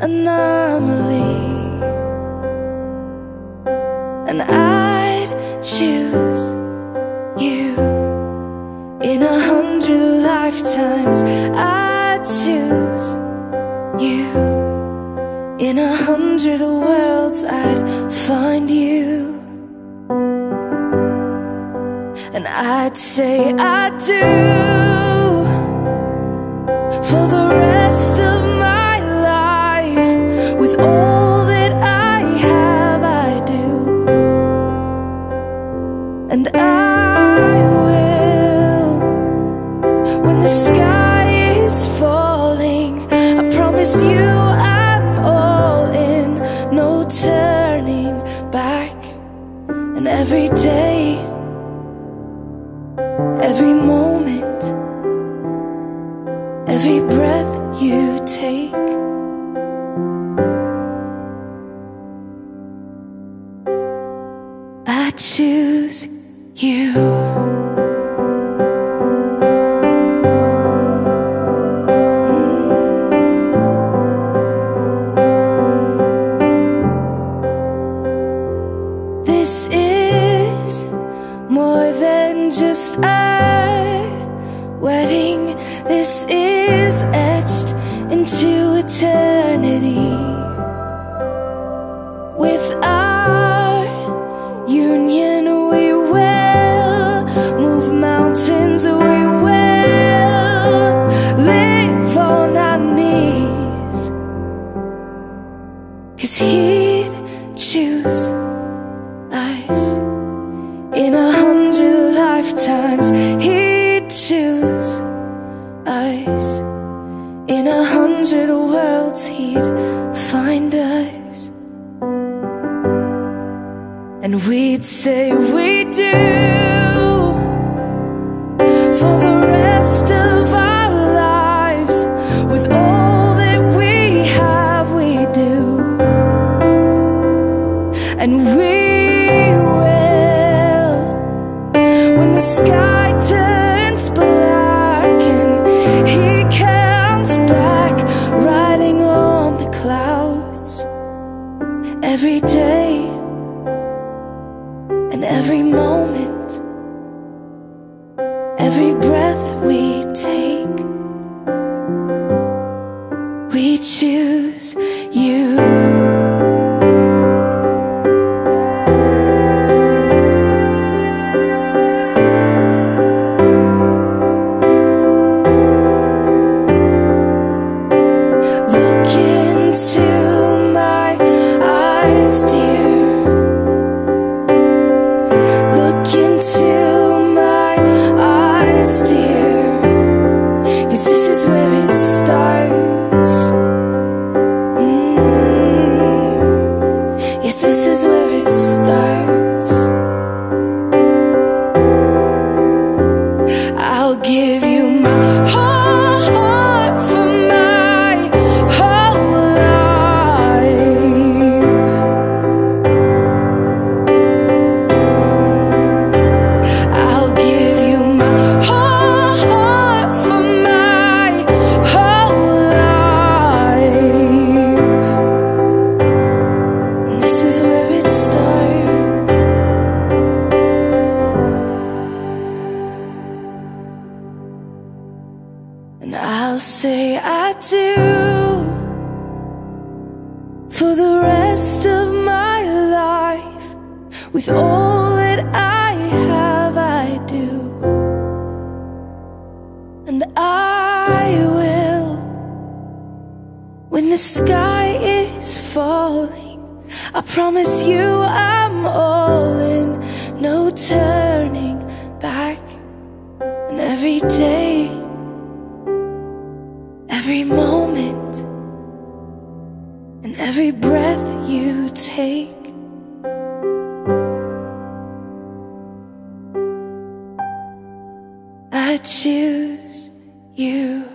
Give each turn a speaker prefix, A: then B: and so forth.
A: anomaly, and I'd choose you in 100 lifetimes. I'd choose you in 100 worlds. I'd find you, and I'd say I do for the rest of my life. With all that I have, I do, and I will. When the sky is falling, I promise you I'm all in, no turning back. And every day, every moment, every breath you take, I choose you. This is more than just a wedding. This is etched into eternity. With our union, we will move mountains. We will live on our knees, 'cause he'd choose us in 100 lifetimes. He'd choose us in 100 worlds. He'd find us, and we'd say we do for the rest of our lives. With all that we have, we do, and we will. When the sky turns black and he comes back riding on the clouds, every day and every moment, every breath we take, we choose you. Look into my eyes, dear. Look into my eyes, dear. 'Cause this is where it starts. Yes, this is where it starts. I'll give you my whole heart for my whole life. I'll give you my whole heart for my whole life. And this is where it starts. And I'll say I do for the rest of my life. With all that I have, I do, and I will. When the sky is falling, I promise you I'm all in, no turning back. And every day, every moment, and every breath you take, I choose you.